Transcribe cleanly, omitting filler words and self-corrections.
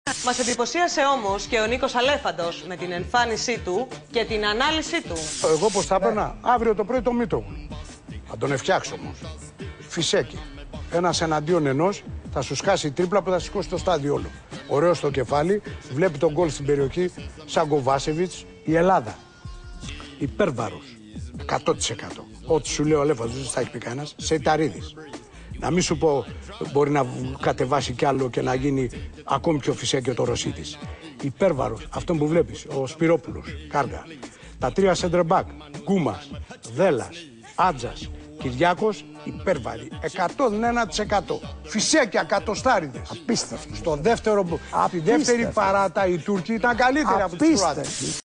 Μας εντυπωσίασε όμως και ο Νίκος Αλέφαντος με την εμφάνισή του και την ανάλυση του. Εγώ πώς θα έπαιρνα, αύριο το πρωί το Μήτρογλου. Θα τον φτιάξω όμως. Φυσέκι. Ένας εναντίον ενός θα σου σκάσει τρίπλα που θα σηκώσει το στάδιο όλο. Ωραίο στο κεφάλι, βλέπει τον γκολ στην περιοχή, σαν Κοβάσεβιτς, η Ελλάδα. Υπέρβαρος. 100%. Ό,τι σου λέει ο Αλέφαντος δεν θα έχει πει κανένας. Σεϊταρίδης. Να μην σου πω, μπορεί να κατεβάσει κι άλλο και να γίνει ακόμη πιο φυσέκιο το Ρωσίτης. Υπέρβαρος, αυτόν που βλέπεις, ο Σπυρόπουλος, Κάργα. Τα τρία center back, Γκούμας, Δέλλας, Άτζας, Κυριάκος, υπέρβαροι. 101%. Φυσέκια, κατοστάριδες. Απίστευτο. Στο δεύτερο, στη δεύτερη παράτα οι Τούρκοι ήταν καλύτεροι από τους Κροάτες.